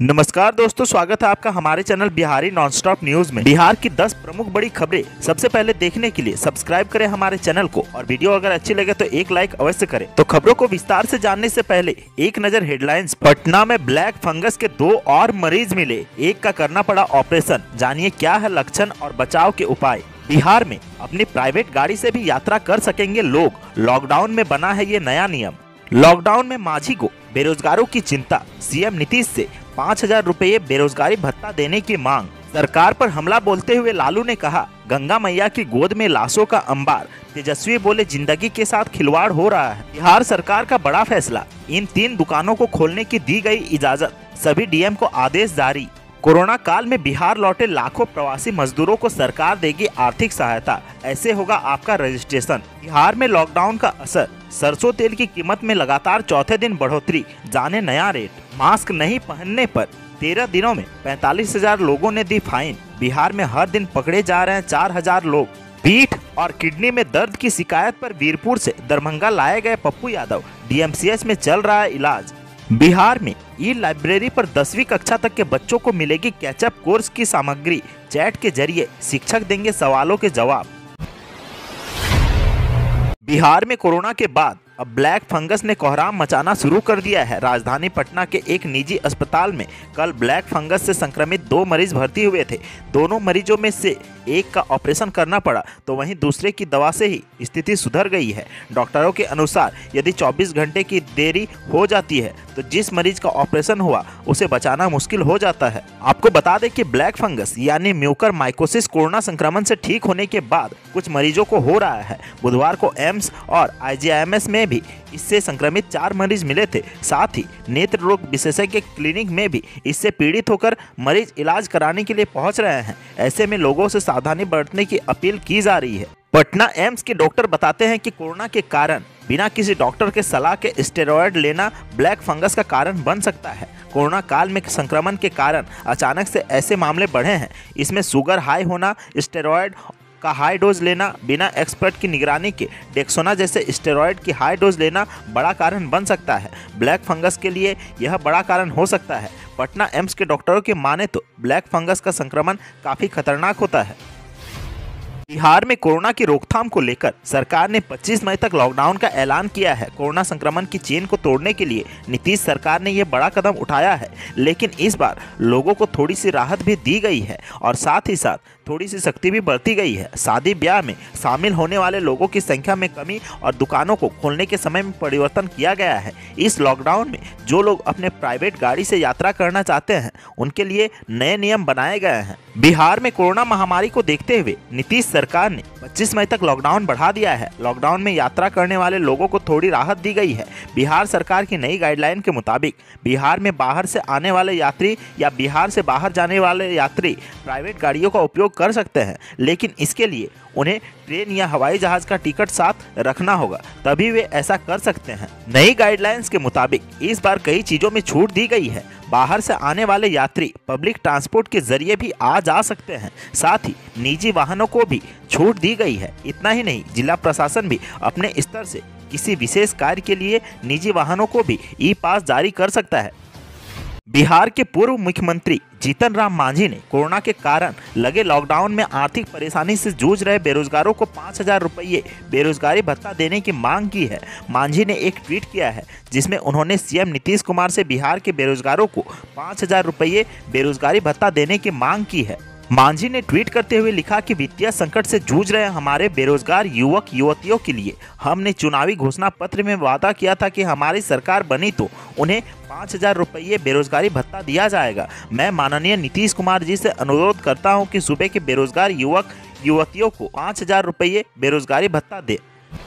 नमस्कार दोस्तों, स्वागत है आपका हमारे चैनल बिहारी नॉनस्टॉप न्यूज में। बिहार की 10 प्रमुख बड़ी खबरें सबसे पहले देखने के लिए सब्सक्राइब करें हमारे चैनल को और वीडियो अगर अच्छी लगे तो एक लाइक अवश्य करें। तो खबरों को विस्तार से जानने से पहले एक नजर हेडलाइंस। पटना में ब्लैक फंगस के 2 और मरीज मिले, एक का करना पड़ा ऑपरेशन। जानिए क्या है लक्षण और बचाव के उपाय। बिहार में अपनी प्राइवेट गाड़ी से भी यात्रा कर सकेंगे लोग, लॉकडाउन में बना है ये नया नियम। लॉकडाउन में मांझी को बेरोजगारों की चिंता, सीएम नीतीश से 5,000 रुपये बेरोजगारी भत्ता देने की मांग। सरकार पर हमला बोलते हुए लालू ने कहा, गंगा मैया की गोद में लाशों का अंबार। तेजस्वी बोले, जिंदगी के साथ खिलवाड़ हो रहा है। बिहार सरकार का बड़ा फैसला, इन 3 दुकानों को खोलने की दी गई इजाजत, सभी डीएम को आदेश जारी। कोरोना काल में बिहार लौटे लाखों प्रवासी मजदूरों को सरकार देगी आर्थिक सहायता, ऐसे होगा आपका रजिस्ट्रेशन। बिहार में लॉकडाउन का असर, सरसों तेल की कीमत में लगातार चौथे दिन बढ़ोतरी, जाने नया रेट। मास्क नहीं पहनने पर 13 दिनों में 45,000 लोगों ने दी फाइन। बिहार में हर दिन पकड़े जा रहे हैं 4,000 लोग। पीठ और किडनी में दर्द की शिकायत पर वीरपुर से दरभंगा लाए गए पप्पू यादव, डीएमसीएच में चल रहा है इलाज। बिहार में ई लाइब्रेरी पर 10वीं कक्षा तक के बच्चों को मिलेगी कैचअप कोर्स की सामग्री, चैट के जरिए शिक्षक देंगे सवालों के जवाब। बिहार में कोरोना के बाद अब ब्लैक फंगस ने कोहराम मचाना शुरू कर दिया है। राजधानी पटना के एक निजी अस्पताल में कल ब्लैक फंगस से संक्रमित 2 मरीज भर्ती हुए थे। दोनों मरीजों में से एक का ऑपरेशन करना पड़ा तो वहीं दूसरे की दवा से ही स्थिति सुधर गई है। डॉक्टरों के अनुसार यदि 24 घंटे की देरी हो जाती है तो जिस मरीज का ऑपरेशन हुआ उसे बचाना मुश्किल हो जाता है। आपको बता दें कि ब्लैक फंगस यानी म्यूकर माइकोसिस कोरोना संक्रमण से ठीक होने के बाद कुछ मरीजों को हो रहा है। बुधवार को एम्स और आईजीआईएमएस में भी इससे संक्रमित 4 मरीज मिले थे। साथ ही नेत्र रोग विशेषज्ञ क्लिनिक में भी इससे पीड़ित होकर मरीज इलाज कराने के लिए पहुंच रहे हैं। ऐसे में लोगों से सावधानी बरतने की अपील की जा रही है। पटना एम्स के डॉक्टर बताते हैं कि कोरोना के कारण बिना किसी डॉक्टर के सलाह के स्टेरॉयड लेना ब्लैक फंगस का कारण बन सकता है। कोरोना काल में संक्रमण के कारण अचानक से ऐसे मामले बढ़े हैं। इसमें शुगर हाई होना, स्टेरॉयड का हाई डोज लेना, बिना एक्सपर्ट की निगरानी के डेक्सोना जैसे स्टेरॉयड की हाई डोज लेना बड़ा कारण बन सकता है। ब्लैक फंगस के लिए यह बड़ा कारण हो सकता है। पटना एम्स के डॉक्टरों के माने तो ब्लैक फंगस का संक्रमण काफी खतरनाक होता है। बिहार में कोरोना की रोकथाम को लेकर सरकार ने 25 मई तक लॉकडाउन का ऐलान किया है। कोरोना संक्रमण की चेन को तोड़ने के लिए नीतीश सरकार ने यह बड़ा कदम उठाया है, लेकिन इस बार लोगों को थोड़ी सी राहत भी दी गई है और साथ ही साथ थोड़ी सी सख्ती भी बरती गई है। शादी ब्याह में शामिल होने वाले लोगों की संख्या में कमी और दुकानों को खोलने के समय में परिवर्तन किया गया है। इस लॉकडाउन में जो लोग अपने प्राइवेट गाड़ी से यात्रा करना चाहते हैं उनके लिए नए नियम बनाए गए हैं। बिहार में कोरोना महामारी को देखते हुए नीतीश सरकार ने 25 मई तक लॉकडाउन बढ़ा दिया है। लॉकडाउन में यात्रा करने वाले लोगों को थोड़ी राहत दी गई है। बिहार सरकार की नई गाइडलाइन के मुताबिक बिहार में बाहर से आने वाले यात्री या बिहार से बाहर जाने वाले यात्री प्राइवेट गाड़ियों का उपयोग कर सकते हैं, लेकिन इसके लिए उन्हें ट्रेन या हवाई जहाज का टिकट साथ रखना होगा, तभी वे ऐसा कर सकते हैं। नई गाइडलाइंस के मुताबिक इस बार कई चीजों में छूट दी गई है। बाहर से आने वाले यात्री पब्लिक ट्रांसपोर्ट के जरिए भी आ जा सकते हैं। साथ ही निजी वाहनों को भी छूट दी गई है। इतना ही नहीं, जिला प्रशासन भी अपने स्तर से किसी विशेष कार्य के लिए निजी वाहनों को भी ई पास जारी कर सकता है। बिहार के पूर्व मुख्यमंत्री जीतन राम मांझी ने कोरोना के कारण लगे लॉकडाउन में आर्थिक परेशानी से जूझ रहे बेरोजगारों को 5,000 रुपये बेरोजगारी भत्ता देने की मांग की है। मांझी ने एक ट्वीट किया है जिसमें उन्होंने सीएम नीतीश कुमार से बिहार के बेरोजगारों को 5,000 रुपये बेरोजगारी भत्ता देने की मांग की है। मांझी ने ट्वीट करते हुए लिखा कि वित्तीय संकट से जूझ रहे हमारे बेरोजगार युवक युवतियों के लिए हमने चुनावी घोषणा पत्र में वादा किया था कि हमारी सरकार बनी तो उन्हें 5,000 रुपये बेरोजगारी भत्ता दिया जाएगा। मैं माननीय नीतीश कुमार जी से अनुरोध करता हूं कि सूबे के बेरोजगार युवक युवतियों को 5,000 रुपये बेरोजगारी भत्ता दे।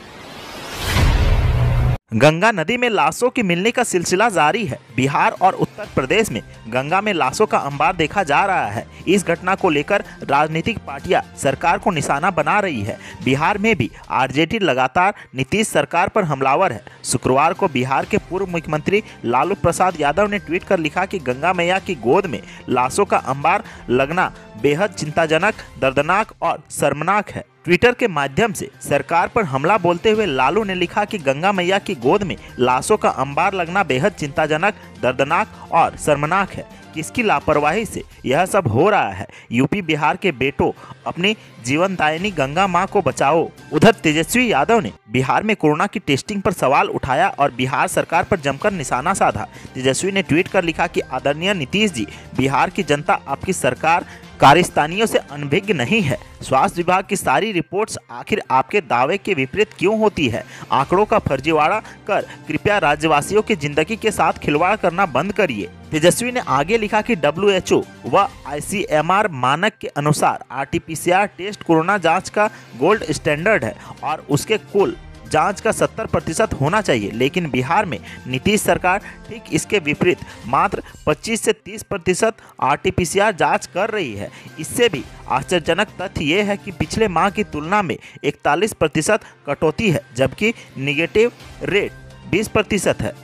गंगा नदी में लाशों के मिलने का सिलसिला जारी है। बिहार और उत्तर प्रदेश में गंगा में लाशों का अंबार देखा जा रहा है। इस घटना को लेकर राजनीतिक पार्टियां सरकार को निशाना बना रही है। बिहार में भी आरजेडी लगातार नीतीश सरकार पर हमलावर है। शुक्रवार को बिहार के पूर्व मुख्यमंत्री लालू प्रसाद यादव ने ट्वीट कर लिखा कि गंगा मैया की गोद में लाशों का अंबार लगना बेहद चिंताजनक, दर्दनाक और शर्मनाक है। ट्विटर के माध्यम से सरकार पर हमला बोलते हुए लालू ने लिखा कि गंगा मैया की गोद में लाशों का अंबार लगना बेहद चिंताजनक, दर्दनाक और शर्मनाक है। किसकी लापरवाही से यह सब हो रहा है? यूपी बिहार के बेटों, अपनी जीवनदायिनी गंगा मां को बचाओ। उधर तेजस्वी यादव ने बिहार में कोरोना की टेस्टिंग पर सवाल उठाया और बिहार सरकार पर जमकर निशाना साधा। तेजस्वी ने ट्वीट कर लिखा कि आदरणीय नीतीश जी, बिहार की जनता आपकी सरकार कारस्तानियों से अनभिज्ञ नहीं है। स्वास्थ्य विभाग की सारी रिपोर्ट्स आखिर आपके दावे के विपरीत क्यों होती है? आंकड़ों का फर्जीवाड़ा कर कृपया राज्यवासियों की जिंदगी के साथ खिलवाड़ करना बंद करिए। तेजस्वी ने आगे लिखा कि WHO व ICMR मानक के अनुसार RT-PCR टेस्ट कोरोना जांच का गोल्ड स्टैंडर्ड है और उसके कुल जांच का 70% होना चाहिए, लेकिन बिहार में नीतीश सरकार ठीक इसके विपरीत मात्र 25 से 30% RT-PCR जांच कर रही है। इससे भी आश्चर्यजनक तथ्य ये है कि पिछले माह की तुलना में 41% कटौती है, जबकि निगेटिव रेट 20% है।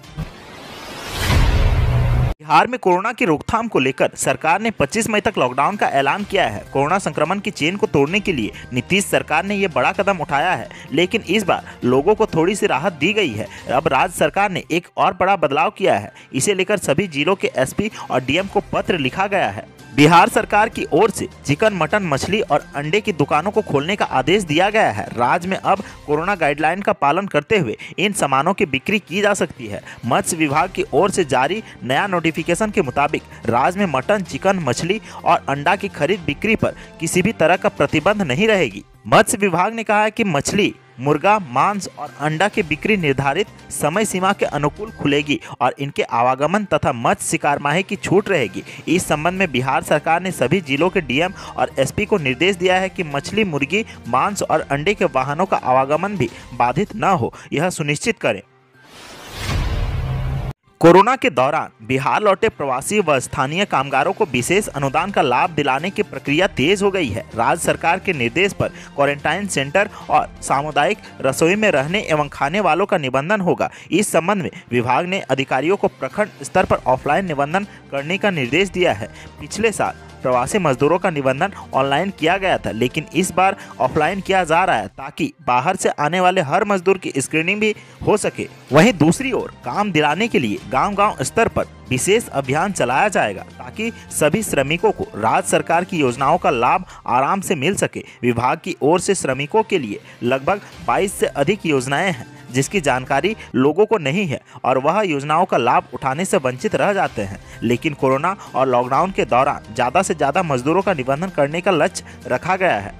बिहार में कोरोना की रोकथाम को लेकर सरकार ने 25 मई तक लॉकडाउन का ऐलान किया है। कोरोना संक्रमण की चेन को तोड़ने के लिए नीतीश सरकार ने ये बड़ा कदम उठाया है, लेकिन इस बार लोगों को थोड़ी सी राहत दी गई है। अब राज्य सरकार ने एक और बड़ा बदलाव किया है। इसे लेकर सभी जिलों के SP और DM को पत्र लिखा गया है। बिहार सरकार की ओर से चिकन, मटन, मछली और अंडे की दुकानों को खोलने का आदेश दिया गया है। राज्य में अब कोरोना गाइडलाइन का पालन करते हुए इन सामानों की बिक्री की जा सकती है। मत्स्य विभाग की ओर से जारी नया नोटिफिकेशन के मुताबिक राज्य में मटन, चिकन, मछली और अंडा की खरीद बिक्री पर किसी भी तरह का प्रतिबंध नहीं रहेगी। मत्स्य विभाग ने कहा है कि मछली, मुर्गा, मांस और अंडा की बिक्री निर्धारित समय सीमा के अनुकूल खुलेगी और इनके आवागमन तथा मत्स्य शिकार माही की छूट रहेगी। इस संबंध में बिहार सरकार ने सभी जिलों के DM और SP को निर्देश दिया है कि मछली, मुर्गी, मांस और अंडे के वाहनों का आवागमन भी बाधित न हो, यह सुनिश्चित करें। कोरोना के दौरान बिहार लौटे प्रवासी व स्थानीय कामगारों को विशेष अनुदान का लाभ दिलाने की प्रक्रिया तेज हो गई है। राज्य सरकार के निर्देश पर क्वारंटाइन सेंटर और सामुदायिक रसोई में रहने एवं खाने वालों का निबंधन होगा। इस संबंध में विभाग ने अधिकारियों को प्रखंड स्तर पर ऑफलाइन निबंधन करने का निर्देश दिया है। पिछले साल प्रवासी मजदूरों का निबंधन ऑनलाइन किया गया था, लेकिन इस बार ऑफलाइन किया जा रहा है ताकि बाहर से आने वाले हर मजदूर की स्क्रीनिंग भी हो सके। वहीं दूसरी ओर काम दिलाने के लिए गांव-गांव स्तर पर विशेष अभियान चलाया जाएगा ताकि सभी श्रमिकों को राज्य सरकार की योजनाओं का लाभ आराम से मिल सके। विभाग की ओर से श्रमिकों के लिए लगभग 22 से अधिक योजनाएं हैं, जिसकी जानकारी लोगों को नहीं है और वह योजनाओं का लाभ उठाने से वंचित रह जाते हैं। लेकिन कोरोना और लॉकडाउन के दौरान ज़्यादा से ज़्यादा मजदूरों का निबंधन करने का लक्ष्य रखा गया है।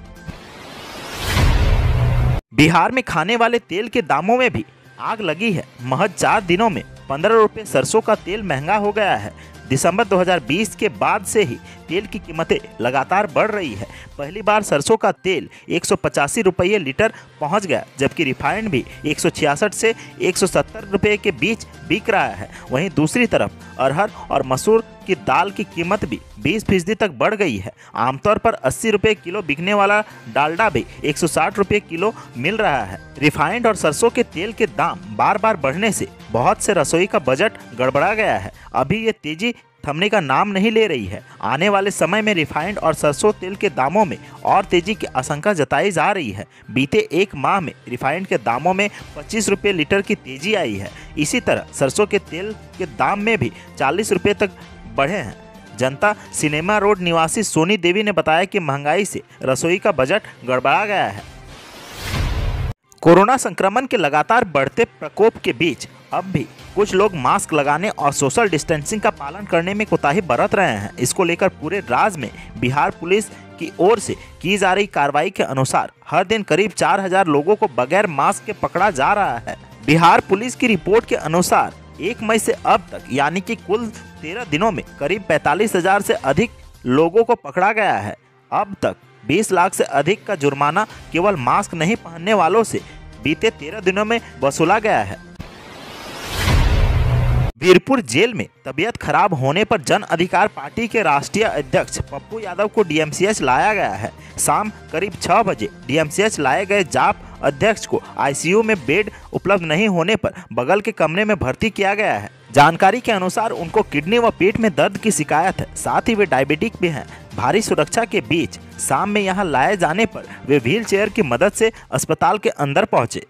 बिहार में खाने वाले तेल के दामों में भी आग लगी है। महज 4 दिनों में 15 रुपये सरसों का तेल महंगा हो गया है। दिसंबर 2020 के बाद से ही तेल की कीमतें लगातार बढ़ रही है। पहली बार सरसों का तेल 185 रुपये लीटर पहुंच गया, जबकि रिफाइंड भी 166 से 170 रुपये के बीच बिक रहा है। वहीं दूसरी तरफ अरहर और मसूर की दाल की कीमत भी 20% तक बढ़ गई है। आमतौर पर 80 रुपये किलो बिकने वाला डालडा भी 160 रुपये किलो मिल रहा है। रिफाइंड और सरसों के तेल के दाम बार बार बढ़ने से बहुत से रसोई का बजट गड़बड़ा गया है। अभी ये तेजी थमने का नाम नहीं ले रही है। आने वाले समय में रिफाइंड और सरसों तेल के दामों में और तेजी की आशंका जताई जा रही है। बीते एक माह में रिफाइंड के दामों में 25 रुपये लीटर की तेजी आई है। इसी तरह सरसों के तेल के दाम में भी 40 रुपये तक बढ़े हैं। जनता सिनेमा रोड निवासी सोनी देवी ने बताया कि महंगाई से रसोई का बजट गड़बड़ा गया है। कोरोना संक्रमण के लगातार बढ़ते प्रकोप के बीच अब भी कुछ लोग मास्क लगाने और सोशल डिस्टेंसिंग का पालन करने में कोताही बरत रहे हैं। इसको लेकर पूरे राज्य में बिहार पुलिस की ओर से की जा रही कार्रवाई के अनुसार हर दिन करीब 4000 लोगों को बगैर मास्क के पकड़ा जा रहा है। बिहार पुलिस की रिपोर्ट के अनुसार 1 मई से अब तक यानी कि कुल 13 दिनों में करीब 45,000 से अधिक लोगों को पकड़ा गया है। अब तक 20 लाख से अधिक का जुर्माना केवल मास्क नहीं पहनने वालों से बीते 13 दिनों में वसूला गया है। वीरपुर जेल में तबीयत खराब होने पर जन अधिकार पार्टी के राष्ट्रीय अध्यक्ष पप्पू यादव को DMCH लाया गया है। शाम करीब 6 बजे DMCH लाए गए जाप अध्यक्ष को ICU में बेड उपलब्ध नहीं होने पर बगल के कमरे में भर्ती किया गया है। जानकारी के अनुसार उनको किडनी व पेट में दर्द की शिकायत है, साथ ही वे डायबिटिक भी हैं। भारी सुरक्षा के बीच शाम में यहां लाए जाने पर वे व्हील चेयर की मदद से अस्पताल के अंदर पहुंचे।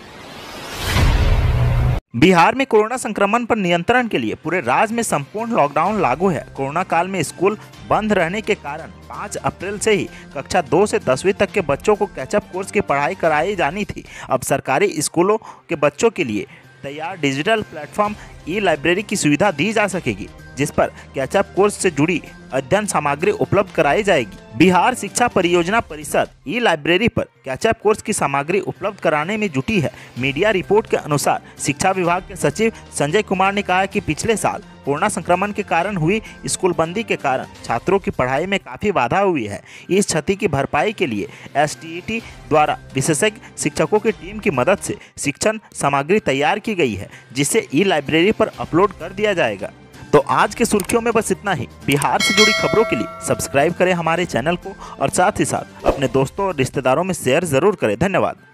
बिहार में कोरोना संक्रमण पर नियंत्रण के लिए पूरे राज्य में संपूर्ण लॉकडाउन लागू है। कोरोना काल में स्कूल बंद रहने के कारण 5 अप्रैल से ही कक्षा 2 से 10वीं तक के बच्चों को कैचअप कोर्स की पढ़ाई कराई जानी थी। अब सरकारी स्कूलों के बच्चों के लिए तैयार डिजिटल प्लेटफॉर्म ई लाइब्रेरी की सुविधा दी जा सकेगी, जिस पर कैचअप कोर्स से जुड़ी अध्ययन सामग्री उपलब्ध कराई जाएगी। बिहार शिक्षा परियोजना परिषद ई लाइब्रेरी पर कैचअप कोर्स की सामग्री उपलब्ध कराने में जुटी है। मीडिया रिपोर्ट के अनुसार शिक्षा विभाग के सचिव संजय कुमार ने कहा कि पिछले साल कोरोना संक्रमण के कारण हुई स्कूल बंदी के कारण छात्रों की पढ़ाई में काफ़ी बाधा हुई है। इस क्षति की भरपाई के लिए STET द्वारा विशेषज्ञ शिक्षकों की टीम की मदद से शिक्षण सामग्री तैयार की गई है, जिसे ई लाइब्रेरी पर अपलोड कर दिया जाएगा। तो आज के सुर्खियों में बस इतना ही। बिहार से जुड़ी खबरों के लिए सब्सक्राइब करें हमारे चैनल को और साथ ही साथ अपने दोस्तों और रिश्तेदारों में शेयर जरूर करें। धन्यवाद।